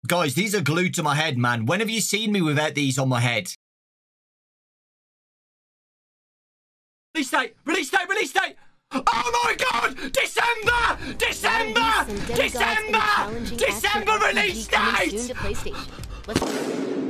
Guys, these are glued to my head, man. When have you seen me without these on my head? Release date! Release date! Release date! Oh my God! December! December! December! December release date!